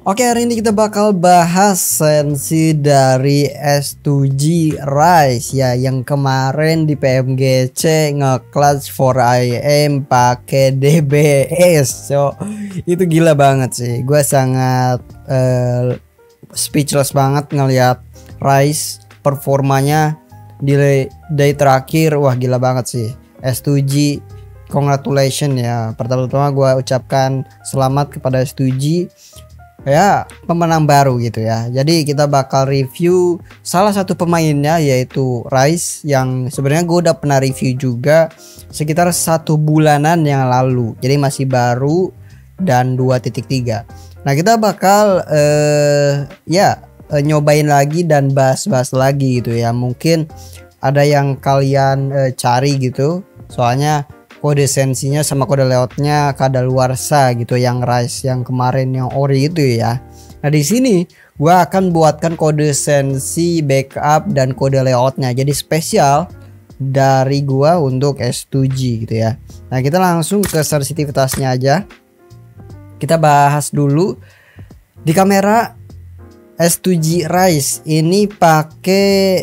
Oke, hari ini kita bakal bahas sensi dari S2G Rise ya, yang kemarin di PMGC nge-clutch 4IM pakai DBS. So, itu gila banget sih. Gue sangat speechless banget ngelihat Rise performanya di day terakhir. Wah, gila banget sih. S2G, congratulations ya. Pertama-tama gue ucapkan selamat kepada S2G ya, pemenang baru gitu ya. Jadi kita bakal review salah satu pemainnya, yaitu Rise, yang sebenarnya gue udah pernah review juga sekitar 1 bulanan yang lalu. Jadi masih baru dan 2.3. Nah, kita bakal nyobain lagi dan bahas-bahas lagi gitu ya. Mungkin ada yang kalian cari gitu, soalnya kode sensinya sama kode layoutnya kadaluarsa gitu, yang Rise yang kemarin yang ori itu ya. Nah, di sini gua akan buatkan kode sensi, backup, dan kode layoutnya jadi spesial dari gua untuk S2G gitu ya. Nah, kita langsung ke sensitivitasnya aja. Kita bahas dulu di kamera. S2G Rise ini pakai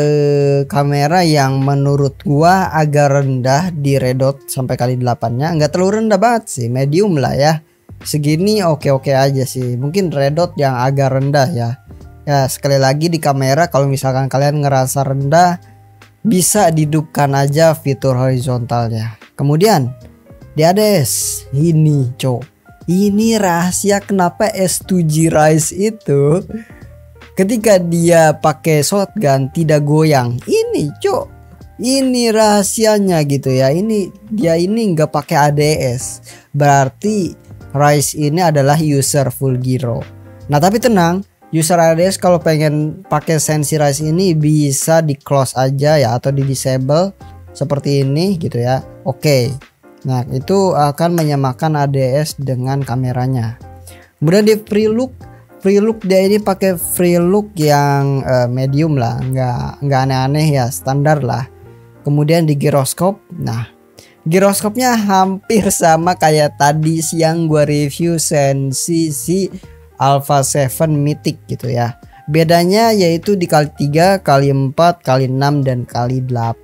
kamera yang menurut gua agak rendah di red dot sampai kali 8-nya. Nggak terlalu rendah banget sih, medium lah ya. Segini oke-oke aja sih. Mungkin red dot yang agak rendah ya. Ya, sekali lagi di kamera, kalau misalkan kalian ngerasa rendah, bisa dihidupkan aja fitur horizontalnya. Kemudian di ADS ini ini rahasia kenapa S2G Rise itu ketika dia pakai shotgun tidak goyang. Ini ini rahasianya gitu ya. Ini dia ini nggak pakai ADS, berarti Rise ini adalah user full gyro. Nah, tapi tenang, user ADS kalau pengen pakai sensi Rise ini bisa di close aja ya, atau di disable seperti ini gitu ya. Oke. Nah, itu akan menyamakan ADS dengan kameranya. Kemudian di free look dia ini pakai free look yang medium lah, nggak aneh-aneh ya, standar lah. Kemudian di gyroscope, nah gyroscopenya hampir sama kayak tadi siang gua review sensi si Alpha 7 Mythic gitu ya. Bedanya yaitu di kali 3, kali 4, kali 6, dan kali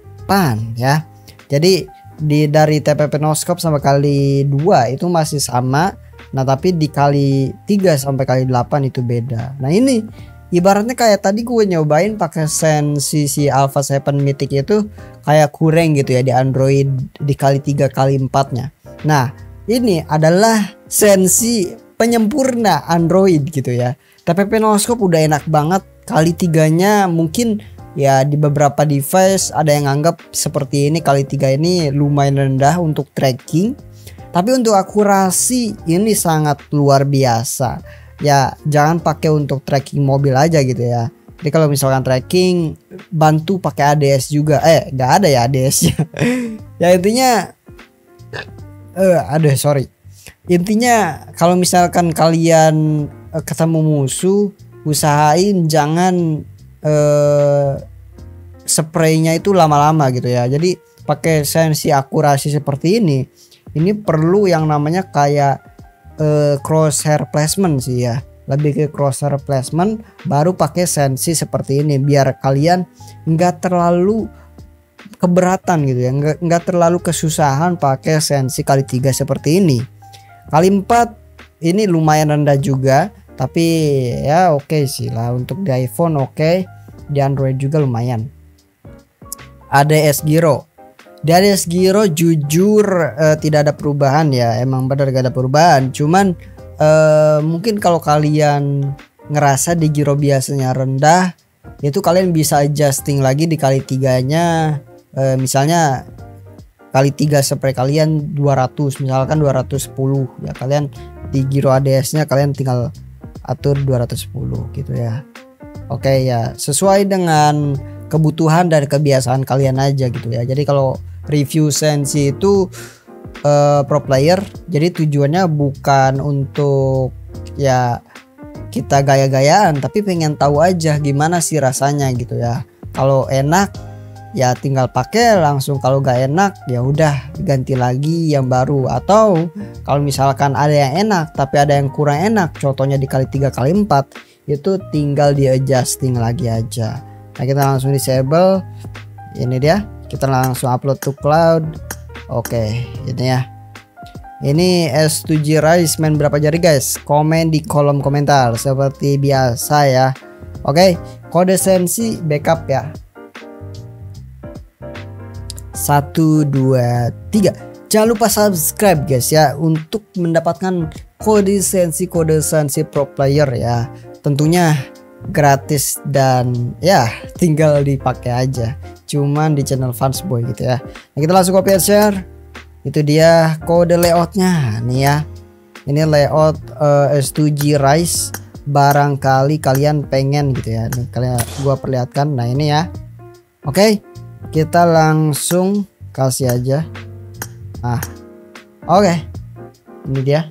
8 ya. Jadi dari TPP noscope sama kali 2 itu masih sama. Nah, tapi di kali 3 sampai kali 8 itu beda. Nah, ini ibaratnya kayak tadi gue nyobain pakai sensi si Alpha 7 Mythic itu kayak kurang gitu ya di Android di kali 3 kali 4-nya. Nah, ini adalah sensi penyempurna Android gitu ya. TPP noscope udah enak banget. Kali 3-nya mungkin ya di beberapa device ada yang anggap seperti ini, kali 3 ini lumayan rendah untuk tracking. Tapi untuk akurasi ini sangat luar biasa. Ya, jangan pakai untuk tracking mobil aja gitu ya. Jadi kalau misalkan tracking, bantu pakai ADS juga. Nggak ada ya ADS-nya. Ya intinya Intinya kalau misalkan kalian ketemu musuh, usahain jangan spraynya itu lama-lama gitu ya. Jadi pakai sensi akurasi seperti ini perlu yang namanya kayak crosshair placement sih ya. Lebih ke crosshair placement, baru pakai sensi seperti ini biar kalian nggak terlalu keberatan gitu ya, nggak terlalu kesusahan pakai sensi kali 3 seperti ini. Kali 4 ini lumayan rendah juga, tapi ya oke sih lah untuk di iPhone, oke. Di Android juga lumayan. ADS gyro. Di ADS gyro jujur tidak ada perubahan ya, emang benar gak ada perubahan. Cuman mungkin kalau kalian ngerasa di gyro biasanya rendah, itu kalian bisa adjusting lagi di kali 3-nya. Misalnya kali 3 spray kalian 200, misalkan 210 ya, kalian di gyro ADS-nya kalian tinggal atur 210 gitu ya. Oke ya, sesuai dengan kebutuhan dan kebiasaan kalian aja gitu ya. Jadi kalau review sensi itu pro player, jadi tujuannya bukan untuk ya kita gaya-gayaan, tapi pengen tahu aja gimana sih rasanya gitu ya. Kalau enak ya tinggal pakai langsung. Kalau gak enak ya udah ganti lagi yang baru. Atau kalau misalkan ada yang enak tapi ada yang kurang enak, contohnya dikali 3 kali 4, itu tinggal di adjusting lagi aja. Nah kita langsung disable. Ini dia, kita langsung upload to cloud. Oke, ini ya. Ini S2G Rise main berapa jari guys? Komen di kolom komentar seperti biasa ya. Oke, kode sensi backup ya. 1 2 3. Jangan lupa subscribe guys ya untuk mendapatkan kode sensi pro player ya. Tentunya gratis dan ya tinggal dipakai aja. Cuman di channel Fansboy gitu ya. Nah, kita langsung copy and share. Itu dia kode layoutnya nih ya. Ini layout S2G Rise. Barangkali kalian pengen gitu ya. Nih kalian gua perlihatkan. Nah ini ya. Oke, kita langsung kasih aja. Nah, oke. Ini dia.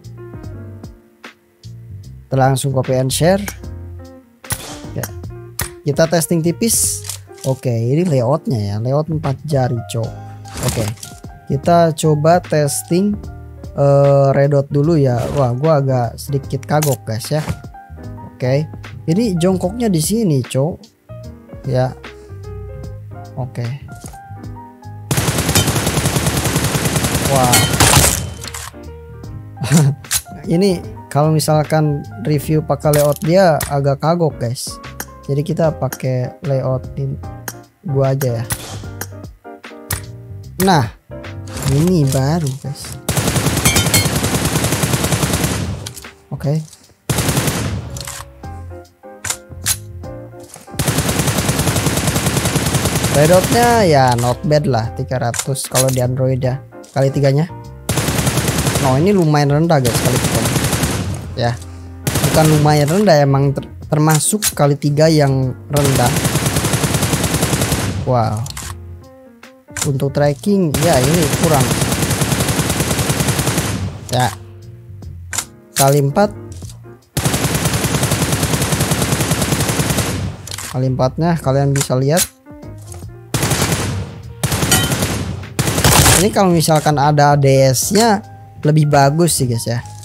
Kita langsung copy and share. Ya. Kita testing tipis. Oke, ini layoutnya ya. Layout 4 jari cok. Oke. Kita coba testing redot dulu ya. Wah, gua agak sedikit kagok guys ya. Oke, ini jongkoknya di sini, cok. Ya. Oke. Wah. Ini kalau misalkan review pakai layout dia agak kagok, guys. Jadi kita pakai layout gua aja ya. Nah, ini baru guys. Oke. Redotnya ya not bad lah, 300 kalau di Android ya. Kali 3-nya. Oh ini lumayan rendah guys kali 3 ya. Bukan lumayan rendah, emang termasuk kali 3 yang rendah. Wow. Untuk tracking ya ini kurang ya. Kali 4 nya kalian bisa lihat. Ini kalau misalkan ada ADS nya lebih bagus sih guys ya.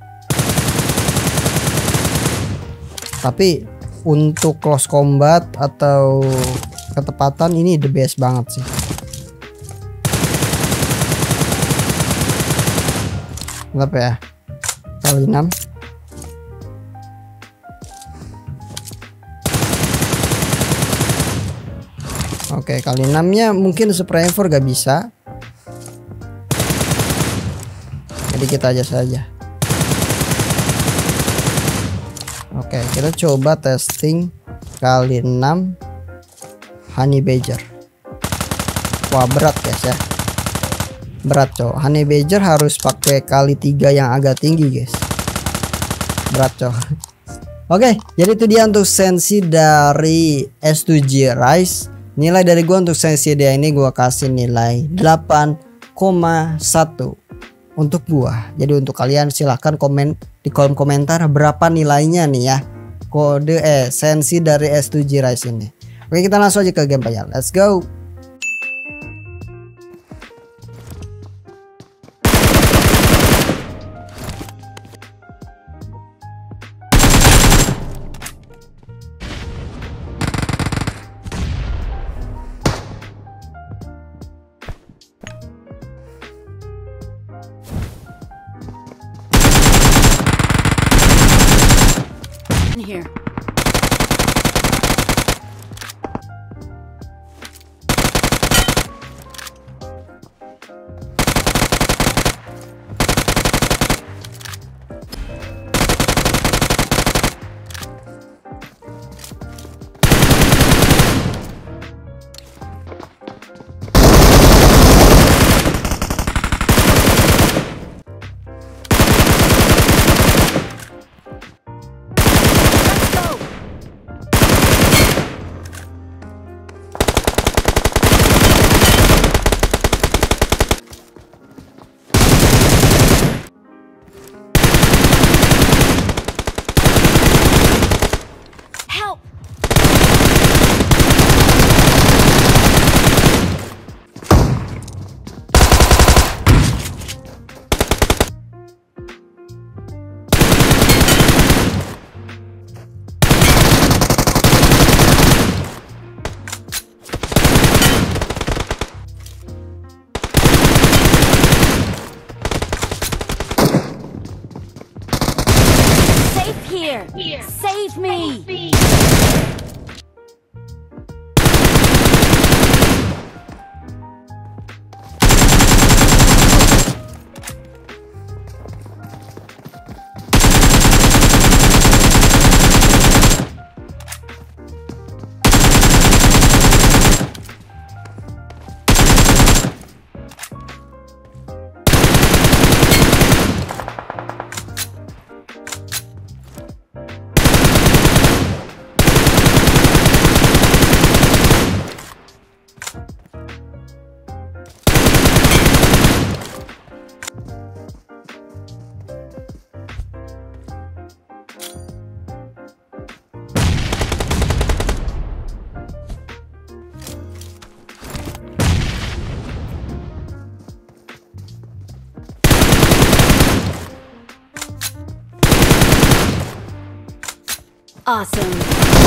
Tapi untuk close combat atau ketepatan ini the best banget sih. Berapa ya? Kali 6. Oke, kali 6 nya mungkin Super M4 gak bisa. Jadi kita aja saja. Oke, kita coba testing kali 6 Honey Badger. Wah berat guys ya. Berat cowok. Honey Badger harus pakai kali 3 yang agak tinggi guys. Berat cowok. Oke, jadi itu dia untuk sensi dari S2G Rise. Nilai dari gua untuk sensi dia ini gua kasih nilai 8,1 untuk gua. Jadi untuk kalian silahkan komen di kolom komentar berapa nilainya nih ya. Kode sensi dari S2G Rise ini. Oke, kita langsung aja ke gameplay ya. Let's go. Here. Face me! Awesome.